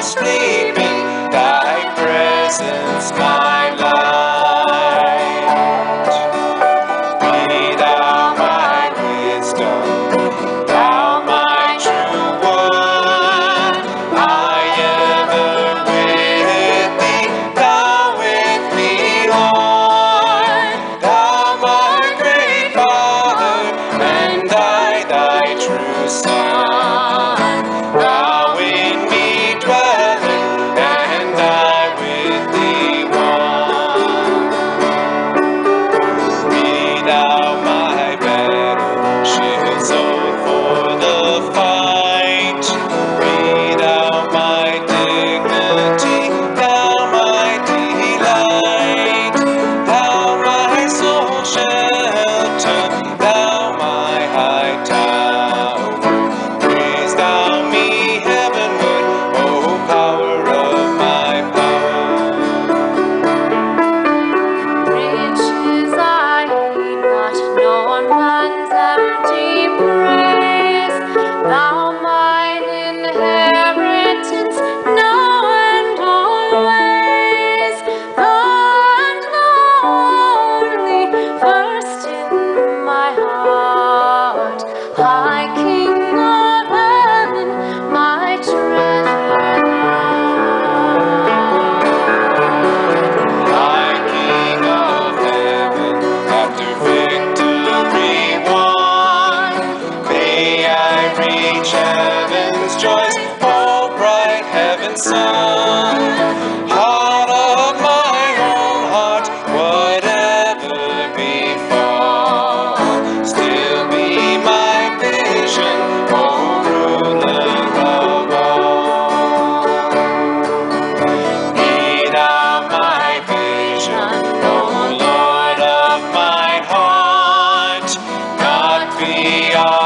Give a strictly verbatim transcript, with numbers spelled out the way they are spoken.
sleeping, thy presence my light. Be thou my wisdom, thou my true one. I ever with thee, thou with me, Lord. Thou my great Father, and I thy true Son. Thou in me dwelling, and I with thee one. Be thou my battle shield for the fight. Be thou my dignity, thou my delight. Thou my soul shelter, thou my high tower. Praise thou me heavenward, O power of my power. Riches I need not, nor man's empty praise. Thou mine inheritance, now and always. Thou and thou only, first in my heart. High King of heaven, my treasure High King of heaven, after victory won, may I reach heaven's joys, oh bright heaven's sun. Heart of my own heart, whatever befall, still be my vision, oh ruler of all. Be thou my vision, O Lord of my heart, not beyond